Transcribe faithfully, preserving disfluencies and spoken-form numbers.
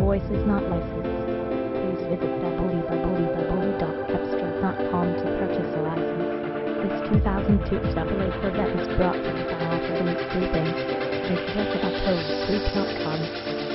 voice is not licensed. Please visit w w w dot cepstral dot com to purchase a license. This two thousand two Chevrolet Corvette is brought to you by Auto Links Grouping. Make sure to upload group dot com.